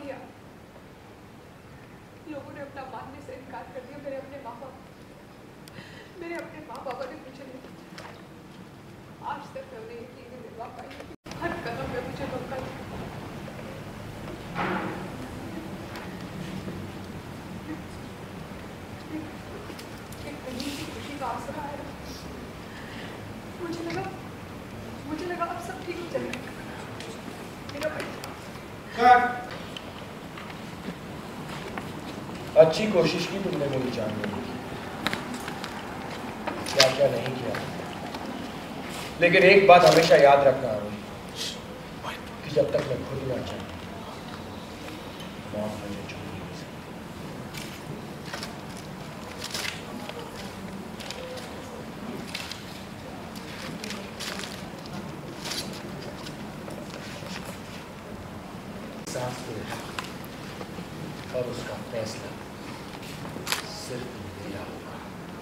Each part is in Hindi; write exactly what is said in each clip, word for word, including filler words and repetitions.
किया, लोगों ने अपना मानने से इनकार कर दिया। मेरे अपने माँ बाप मेरे अपने माँ बाबा ने मुझे नहीं पूछा। आज तक मैं उन्हें यकीन नहीं दिलवा पाई। हर कदम में मुझे धोखा दिया। एक नई सी खुशी का आसरा आया। मुझे लगा मुझे लगा अब सब ठीक हो जाएगा। अच्छी कोशिश की तुमने मेरी जान लेने की, क्या क्या नहीं किया, लेकिन एक बात हमेशा याद रखना है कि जब तक मैं खुद ना चाहूं मौत मुझे छू नहीं सकती। सांस को और उसका फैसला सिर्फ मेरा होगा।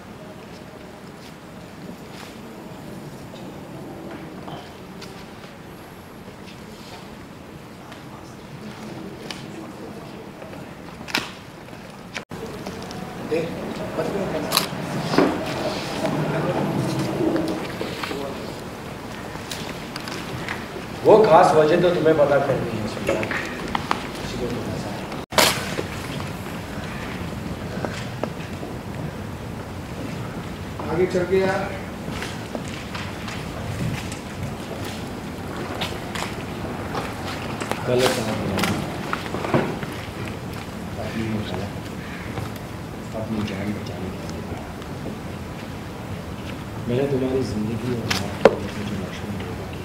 देख वो खास वजह तो तुम्हें पता करनी है सुल्तान, किसी को नहीं पता। आगे चल के यार गलत अपनी अपनी जान बचाने के लिए मैंने तुम्हारी जिंदगी और मौत को जो लक्ष्मण